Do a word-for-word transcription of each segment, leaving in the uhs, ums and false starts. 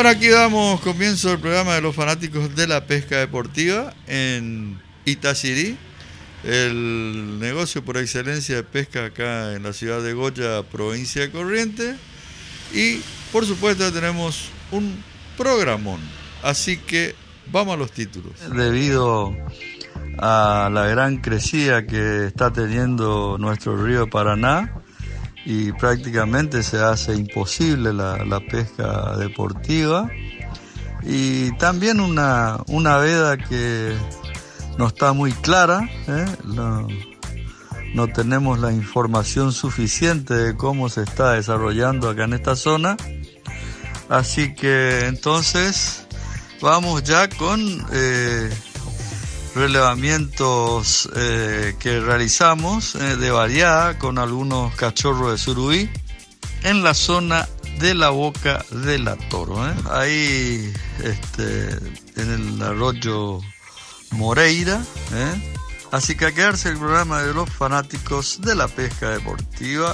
Bueno, aquí damos comienzo al programa de los fanáticos de la pesca deportiva en Itacirí, el negocio por excelencia de pesca acá en la ciudad de Goya, provincia de Corrientes. Y por supuesto tenemos un programón, así que vamos a los títulos. Debido a la gran crecida que está teniendo nuestro río Paraná, y prácticamente se hace imposible la, la pesca deportiva, y también una, una veda que no está muy clara, ¿eh? no, no tenemos la información suficiente de cómo se está desarrollando acá en esta zona, así que entonces vamos ya con eh, relevamientos eh, que realizamos eh, de variada con algunos cachorros de surubí en la zona de la Boca de la Toro, ¿eh? ahí este, en el arroyo Moreira, ¿eh? Así que a quedarse el programa de los fanáticos de la pesca deportiva.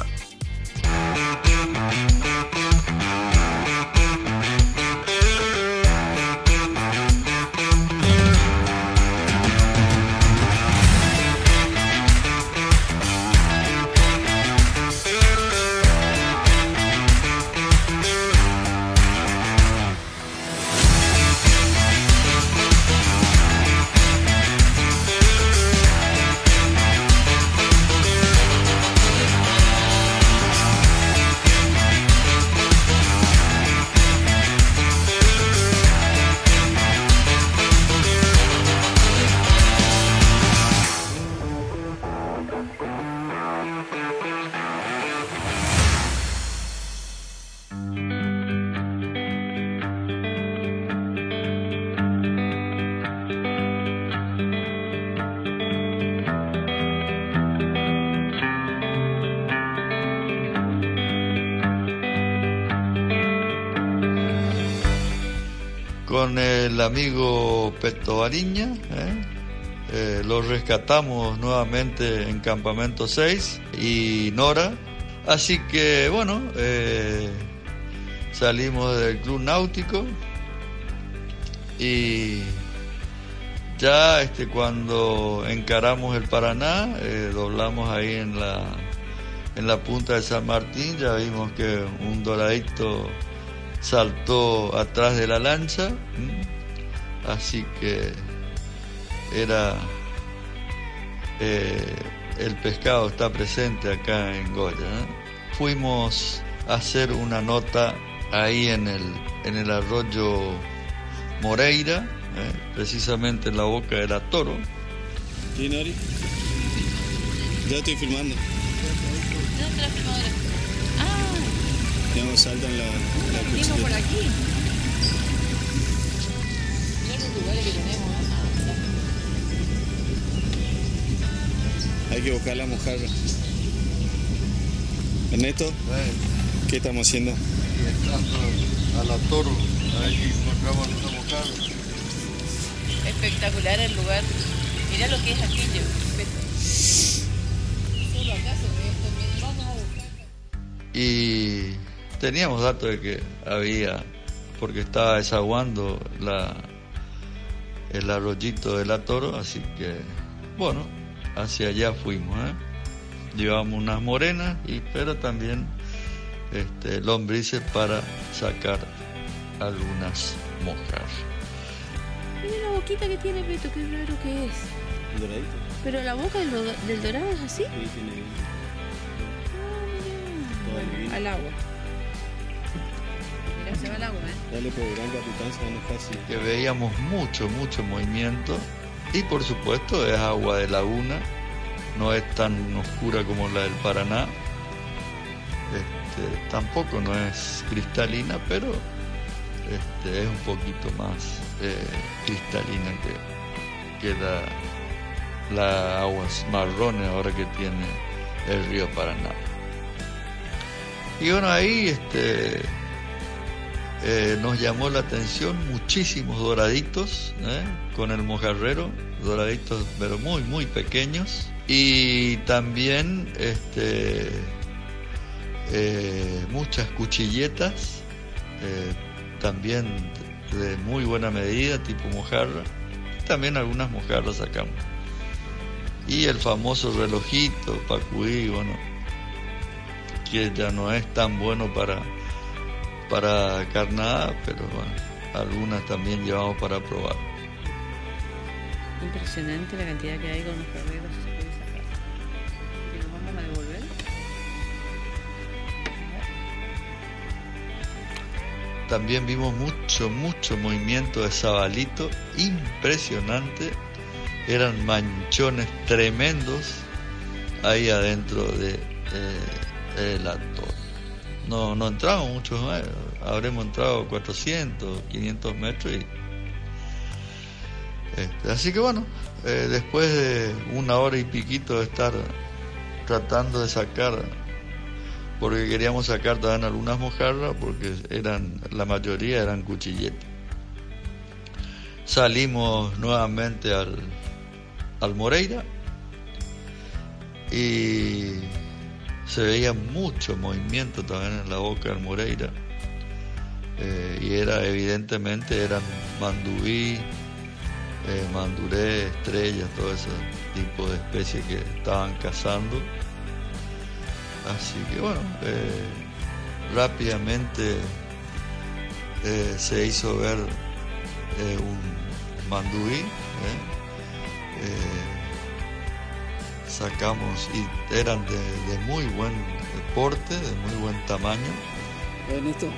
Con el amigo Peto Bariña, ¿eh? Eh, lo rescatamos nuevamente en Campamento seis y Nora, así que bueno, eh, salimos del Club Náutico y ya este, cuando encaramos el Paraná, eh, doblamos ahí en la, en la punta de San Martín, ya vimos que un doradito saltó atrás de la lancha, así que era eh, el pescado está presente acá en Goya, ¿eh? Fuimos a hacer una nota ahí en el en el arroyo Moreira, ¿eh? precisamente en la Boca de la Toro. ¿Sí, Nori? Yo estoy filmando. ¿Dónde está la filmadora? Digamos, saltan la, la cuchilleta. Por aquí. Mirá los lugares que tenemos. Hay que buscar la mojarra. Ernesto, bueno, ¿qué estamos haciendo? Y entrando a la Toro, ahí encontramos esta mojarra. Espectacular el lugar. Mirá lo que es aquello. Solo acá se ve esto. Vamos a buscar. Y teníamos datos de que había, porque estaba desaguando la, el arroyito de la Toro, así que bueno, hacia allá fuimos, ¿eh? Llevamos unas morenas, y, pero también este, lombrices para sacar algunas mojas. Mira la boquita que tiene Beto, qué raro que es. ¿El doradito? Pero la boca del, del dorado es así. Sí, tiene. Ah, mira. Al agua. Mira, se va al agua, ¿eh? Dale, pues, gran capitán, se va más fácil. Que veíamos mucho, mucho movimiento, y por supuesto es agua de laguna, no es tan oscura como la del Paraná, este, tampoco no es cristalina, pero este, es un poquito más eh, cristalina que, que la, la aguas marrones ahora que tiene el río Paraná. Y bueno, ahí este, eh, nos llamó la atención muchísimos doraditos, ¿eh? Con el mojarrero, doraditos pero muy muy pequeños, y también este, eh, muchas cuchilletas, eh, también de muy buena medida, tipo mojarra. También algunas mojarras sacamos. Y el famoso relojito, pacuí, bueno, que ya no es tan bueno para, para carnada, pero bueno, algunas también llevamos para probar. Impresionante la cantidad que hay con los perreros que se puede sacar. ¿Y nos vamos a devolver? También vimos mucho, mucho movimiento de sabalito, impresionante. Eran manchones tremendos ahí adentro de, eh, del atol. No, no entramos muchos más, habremos entrado cuatrocientos, quinientos metros. Y, este, así que bueno, eh, después de una hora y piquito de estar tratando de sacar, porque queríamos sacar también algunas mojarras, porque eran, la mayoría eran cuchilletes. Salimos nuevamente al, al Moreira y se veía mucho movimiento también en la boca del Moreira, eh, y era evidentemente eran mandubí, eh, manduré, estrellas, todo ese tipo de especies que estaban cazando. Así que bueno, eh, rápidamente eh, se hizo ver eh, un mandubí, eh, eh, sacamos y eran de, de muy buen porte, de muy buen tamaño. Ernesto.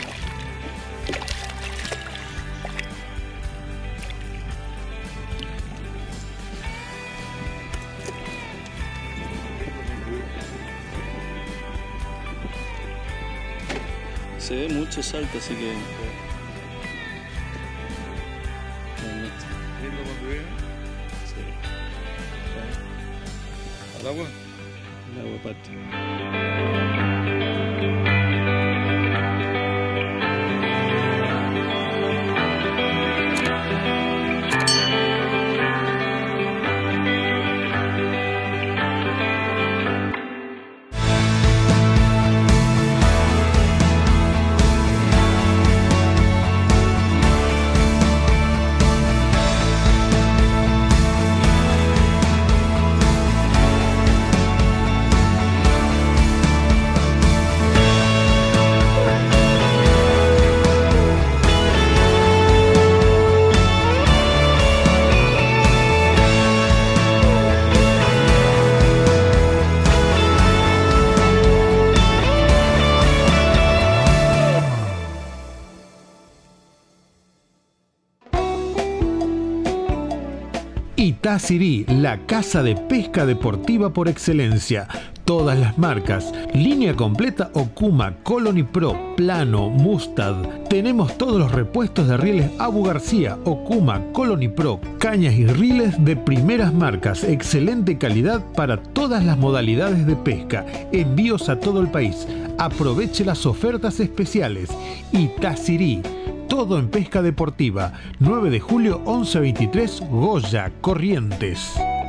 Se ve mucho salto, así que... Ernesto. ¿Lindo mandubí? Sí. ¿Al agua? El agua parte. Itasirí, la casa de pesca deportiva por excelencia. Todas las marcas, línea completa Okuma, Colony Pro, Plano, Mustad. Tenemos todos los repuestos de rieles Abu García, Okuma, Colony Pro, cañas y riles de primeras marcas, excelente calidad para todas las modalidades de pesca. Envíos a todo el país. Aproveche las ofertas especiales. Itasirí. Todo en pesca deportiva. nueve de julio, once veintitrés, Goya, Corrientes.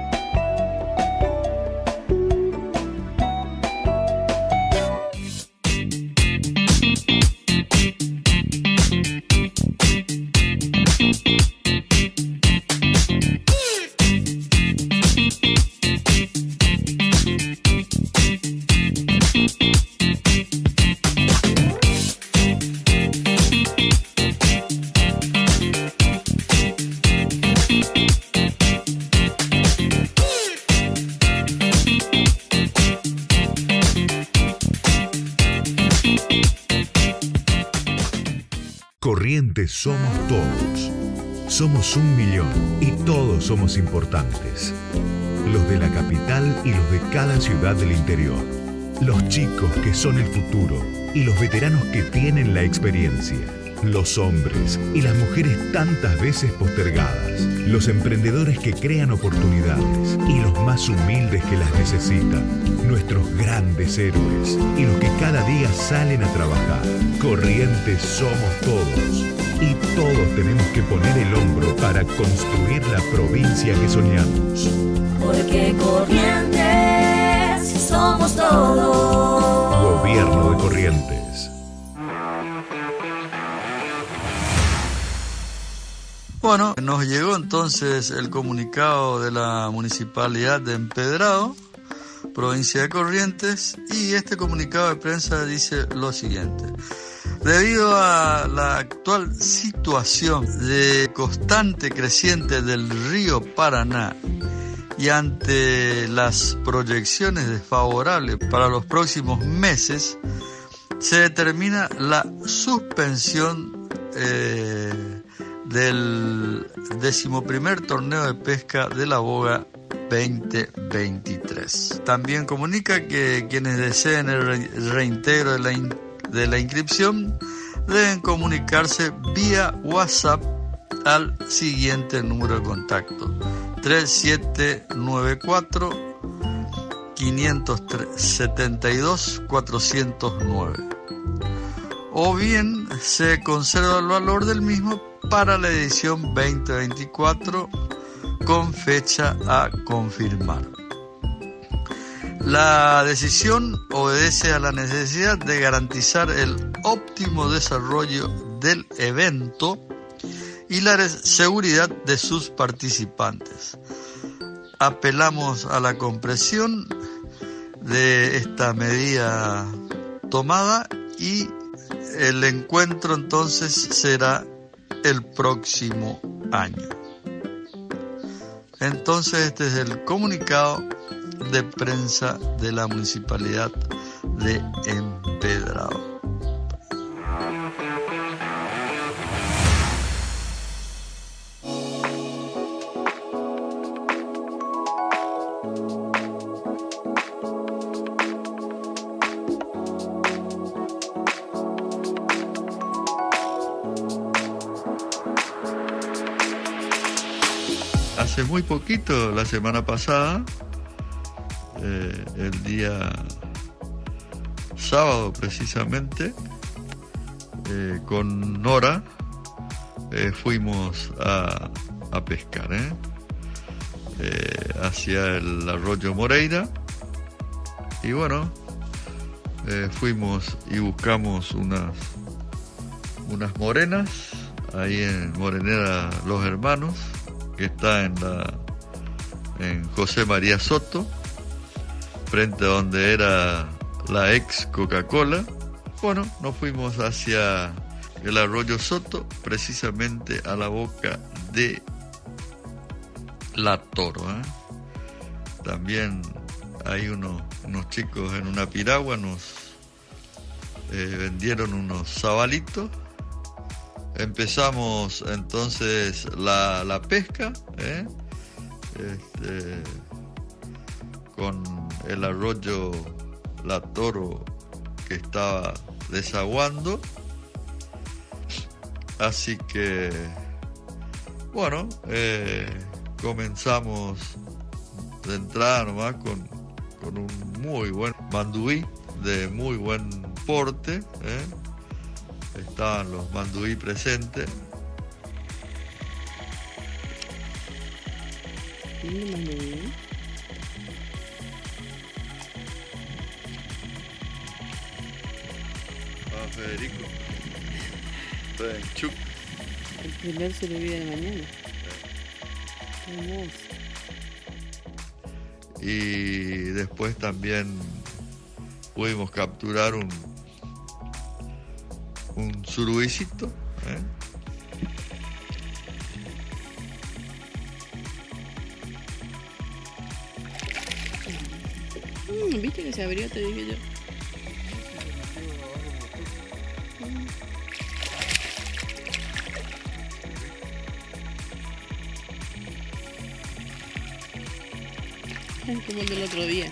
Corrientes somos todos. Somos un millón y todos somos importantes. Los de la capital y los de cada ciudad del interior. Los chicos que son el futuro y los veteranos que tienen la experiencia. Los hombres y las mujeres tantas veces postergadas. Los emprendedores que crean oportunidades y los más humildes que las necesitan. Nuestros grandes héroes y los que cada día salen a trabajar. Corrientes somos todos y todos tenemos que poner el hombro para construir la provincia que soñamos. Porque Corrientes somos todos. Gobierno de Corrientes. Bueno, nos llegó entonces el comunicado de la Municipalidad de Empedrado, provincia de Corrientes, y este comunicado de prensa dice lo siguiente. Debido a la actual situación de constante creciente del río Paraná y ante las proyecciones desfavorables para los próximos meses, se determina la suspensión eh, del decimoprimer torneo de pesca de la boga veinte veintitrés. También comunica que quienes deseen el re- reintegro de la, in- de la inscripción deben comunicarse vía WhatsApp al siguiente número de contacto: tres siete nueve cuatro, cinco siete dos, cuatro cero nueve, o bien se conserva el valor del mismo para la edición veinte veinticuatro con fecha a confirmar. La decisión obedece a la necesidad de garantizar el óptimo desarrollo del evento y la seguridad de sus participantes. Apelamos a la comprensión de esta medida tomada y el encuentro entonces será el próximo año. Entonces este es el comunicado de prensa de la Municipalidad de Empedrado. Hace muy poquito, la semana pasada, eh, el día sábado precisamente, eh, con Nora eh, fuimos a, a pescar ¿eh? Eh, hacia el arroyo Moreira, y bueno, eh, fuimos y buscamos unas, unas morenas ahí en Morenera Los Hermanos, que está en la en José María Soto, frente a donde era la ex Coca-Cola. Bueno, nos fuimos hacia el arroyo Soto, precisamente a la boca de La Toro. ¿eh? También hay unos, unos chicos en una piragua, nos eh, vendieron unos sabalitos. Empezamos entonces la, la pesca ¿eh? este, con el arroyo La Toro que estaba desaguando, así que bueno, eh, comenzamos de entrada nomás con, con un muy buen manduí de muy buen porte ¿eh? Estaban los manduí presentes. ¿Dónde manduí? Ah, Federico. Chuc. El primer se lo vi de la mañana. Hermoso. Y después también pudimos capturar un un surubicito ¿eh? Mm, ¿Viste que se abrió? Te dije yo. Es como el del otro día.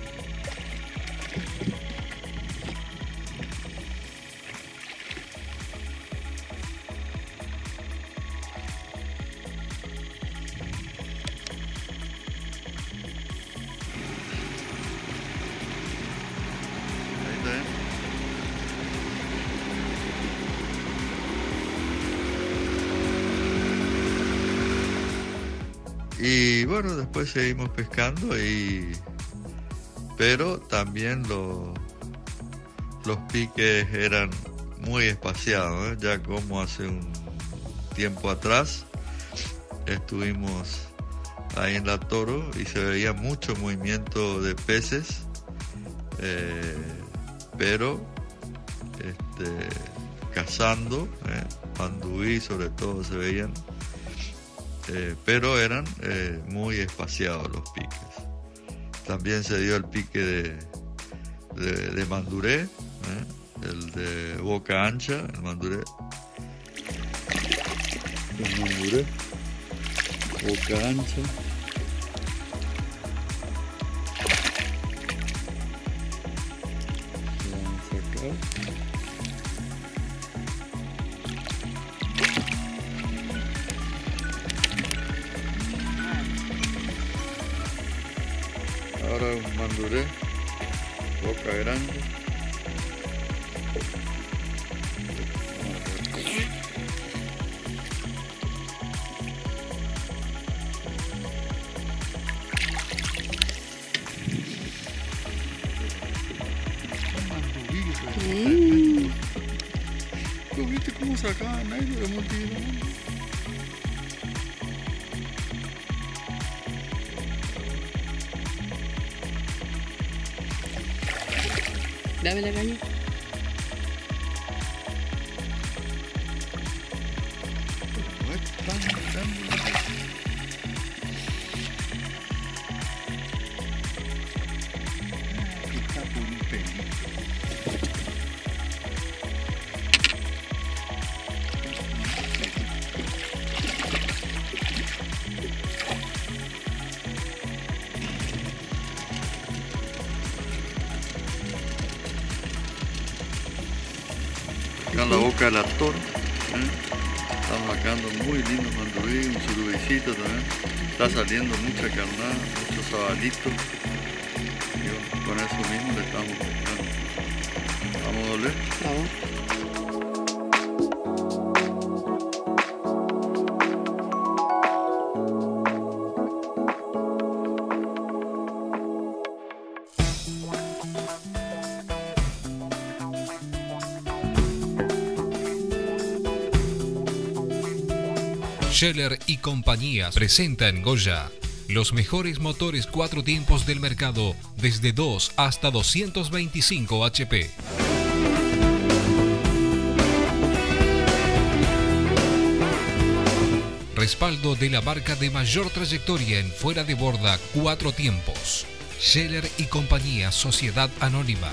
Y bueno, después seguimos pescando, y pero también lo, los piques eran muy espaciados, ¿eh? Ya como hace un tiempo atrás, estuvimos ahí en la Toro y se veía mucho movimiento de peces, eh, pero este, cazando, eh, manduí sobre todo se veían, eh, pero eran eh, muy espaciados los piques. También se dio el pique de, de, de manduré, eh, el de boca ancha, el manduré. El manduré, boca ancha. Vamos a sacar. Ahora un manduré, boca grande. Mm. ¿Tú viste cómo sacaban ahí de multigrado? Dame la caña. Acá en la boca de la Toro, ¿eh? Estamos sacando muy lindos mandurrí, un surubicito también. Está saliendo mucha carnada, muchos sabalitos. Y bueno, con eso mismo le estamos pescando. Vamos a doler. Vamos. Scheller y compañía presenta en Goya los mejores motores cuatro tiempos del mercado desde dos hasta doscientos veinticinco H P. Respaldo de la marca de mayor trayectoria en fuera de borda cuatro tiempos. Scheller y compañía Sociedad Anónima.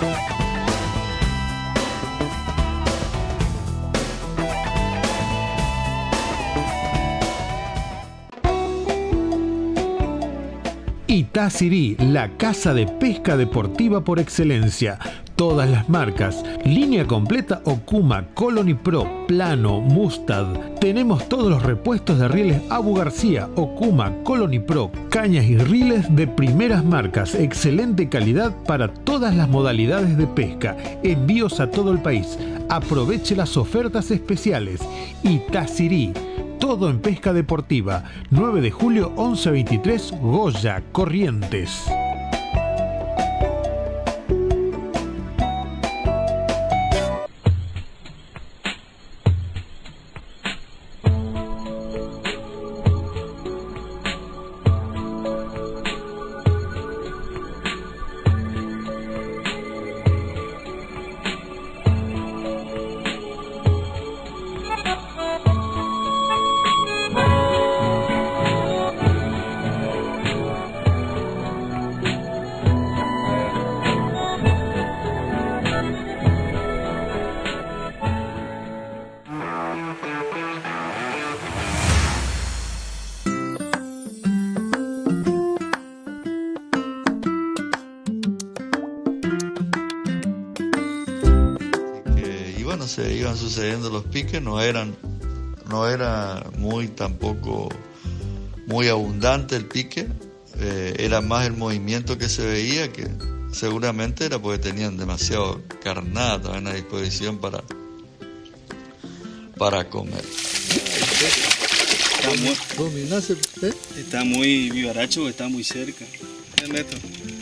Itasirí, la casa de pesca deportiva por excelencia. Todas las marcas, línea completa Okuma, Colony Pro, Plano, Mustad. Tenemos todos los repuestos de rieles Abu García, Okuma, Colony Pro, cañas y riles de primeras marcas. Excelente calidad para todas las modalidades de pesca. Envíos a todo el país. Aproveche las ofertas especiales. Itasirí. Todo en pesca deportiva. nueve de julio, once veintitrés, Goya, Corrientes. Se iban sucediendo los piques, no eran no era muy tampoco muy abundante el pique, eh, era más el movimiento que se veía, que seguramente era porque tenían demasiado carnada también a disposición para para comer. Está muy, está muy vivaracho, está muy cerca. Me meto.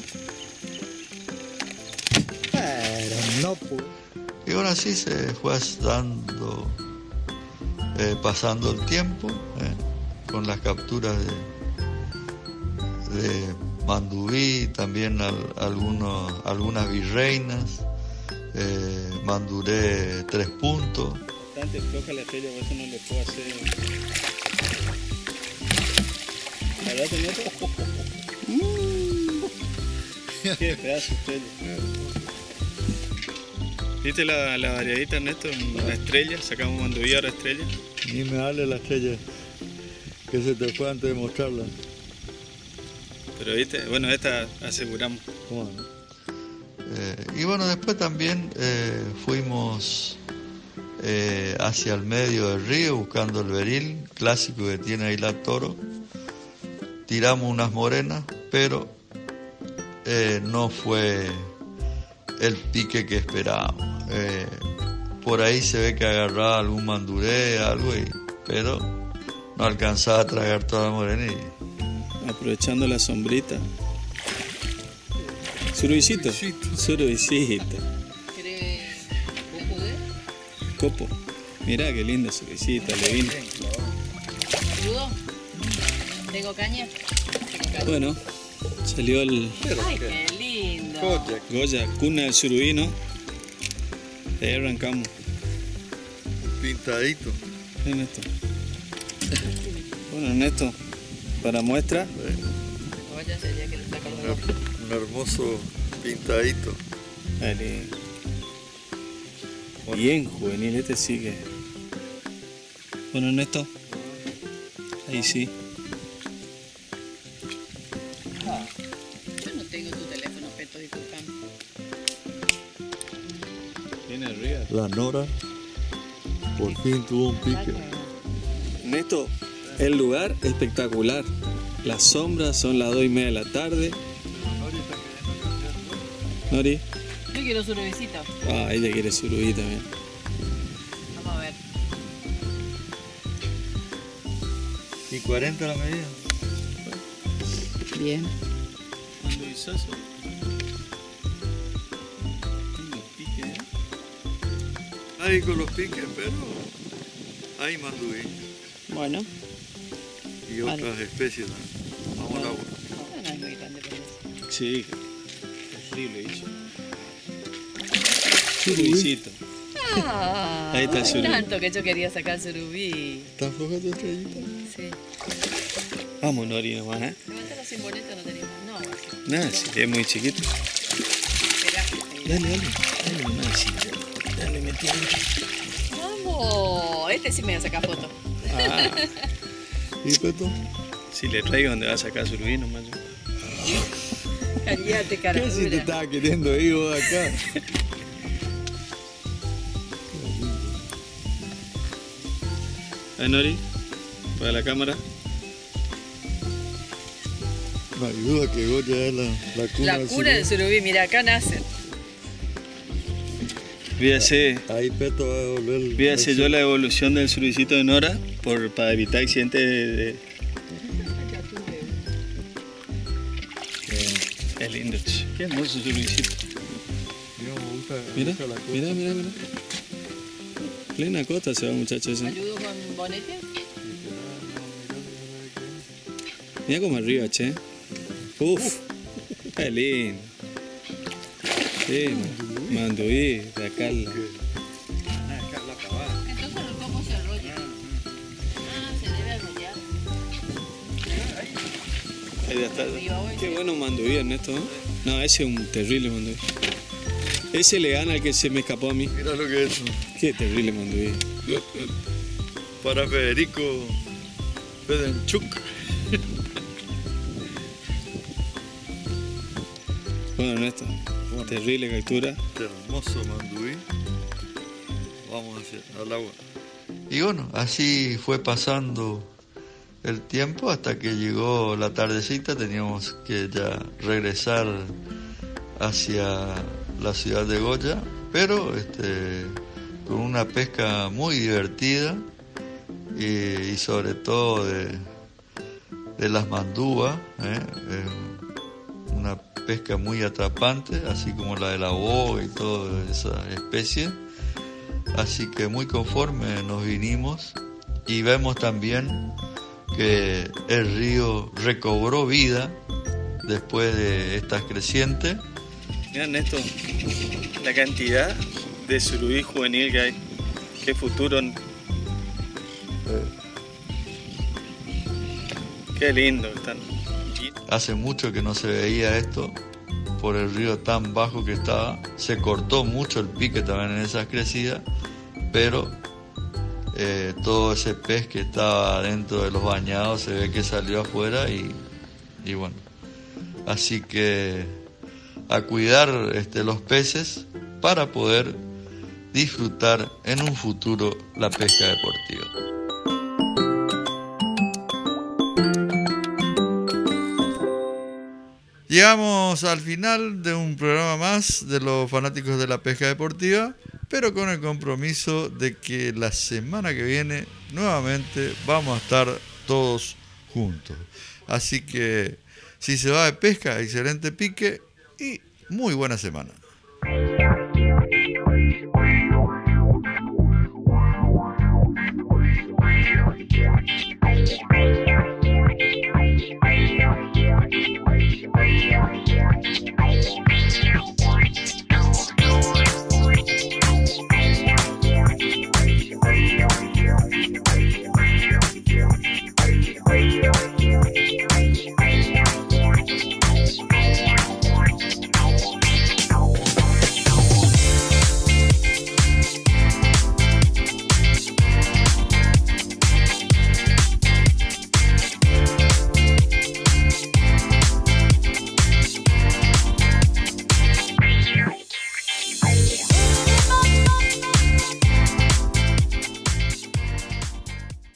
Pero no puedo. Y ahora sí se fue dando, eh, pasando el tiempo, eh, con las capturas de, de mandubí, también al, algunos, algunas virreinas, eh, manduré tres puntos. Bastante floja la estrella, por eso no le puedo hacer. ¿Verdad, Neto? Qué pedazo de estrella. ¿Viste la, la variadita, Ernesto? La estrella, sacamos mandubí, ahora estrella. Ni me hable la estrella, que se te fue antes de mostrarla. Pero viste, bueno, esta aseguramos. ¿Cómo no? Eh, y bueno, después también eh, fuimos eh, hacia el medio del río buscando el beril, clásico que tiene ahí la Toro. Tiramos unas morenas, pero eh, no fue el pique que esperábamos. Eh, por ahí se ve que agarraba algún manduré, algo, y, pero no alcanzaba a tragar toda la morena. Y... aprovechando la sombrita. Surubicito. Surubicito. ¿Querés copo de? Copo. Mirá qué linda surubicita, Levin. ¿Crudo? ¿Tengo caña? Tengo caña. Bueno, salió el Ay, qué lindo. Goya. Goya, cuna del surubí, ¿no? Ahí arrancamos. Pintadito. Ven esto. Bueno, Ernesto, para muestra. Goya sería que le saca los ojos. Un hermoso pintadito. Dale. Bien juvenil, este sigue. Bueno, Ernesto. Ahí sí. Yo no tengo tu teléfono, Peto, disculpame. Viene arriba. La Nora por fin tuvo un pique. Ernesto, el lugar espectacular. Las sombras son las dos y media de la tarde. Nori. Yo quiero su revesita. Ah, ella quiere surubí también. Vamos a ver. ¿Y cuarenta la medida? Bien. Manduizazo. Pique, ¿eh? Ahí con los piques, pero hay mandubí Bueno. y otras Vale. especies también. Vamos al agua. No es muy grande, pero es. Sí. Terrible, hizo. Surubicito. Ah, Ahí está el surubí. tanto que yo quería sacar surubí. ¿Estás floja tu estrellita? Sí. Vamos, Nori, nomás, ¿eh? Levántalo sin boneta, no tenemos. No, así. Nada, sí, es muy chiquito. Esperá. Dale, dale. Dale nomás, sí. Dale, metí ahí. Vamos. Este sí me va a sacar foto. Ah, ¿Y Peto? si le traigo donde va a sacar surubí nomás. Callate, cara ¿Qué si te dura. estaba queriendo ir vos acá? Ahí, Nori, para la cámara. No hay duda que Goya es la, la cuna La del cuna del surubí. surubí, mira, acá nace. Fíjese, Ahí Peto va a devolver. fíjese yo la evolución del surubicito de Nora por, para evitar accidentes de... de... Qué lindo, che. Qué hermoso surubicito. Mira, mira, mira, mira. Plena costa se va, muchachos. ¿Eh? ¿Ayudo con bonete? Mira como arriba, che. Uf, qué lindo. Sí, man- manduí, de acá. la- Entonces el coco se arrolla. Ah, se debe arrollar. Ahí ya está. Qué bueno manduí, Ernesto, ¿no? No, ese es un terrible manduí. Ese le gana al que se me escapó a mí. Mira lo que es eso. Qué terrible manduí. Para Federico Fedenchuk. Bueno, Ernesto, terrible captura. Este hermoso mandubí. Vamos hacia al agua. Y bueno, así fue pasando el tiempo hasta que llegó la tardecita. Teníamos que ya regresar hacia la ciudad de Goya, pero este, con una pesca muy divertida y, y sobre todo de, de las mandúas, ¿eh? Eh, una pesca muy atrapante, así como la de la boga y toda esa especie. Así que muy conforme nos vinimos y vemos también que el río recobró vida después de estas crecientes. Mira, Néstor, la cantidad de surubí juvenil que hay. Qué futuro. Qué lindo están. Hace mucho que no se veía esto por el río tan bajo que estaba. Se cortó mucho el pique también en esas crecidas, pero eh, todo ese pez que estaba dentro de los bañados se ve que salió afuera y, y bueno. Así que a cuidar este, los peces para poder disfrutar en un futuro la pesca deportiva. Llegamos al final de un programa más de los fanáticos de la pesca deportiva, pero con el compromiso de que la semana que viene nuevamente vamos a estar todos juntos. Así que si se va de pesca, excelente pique y muy buena semana.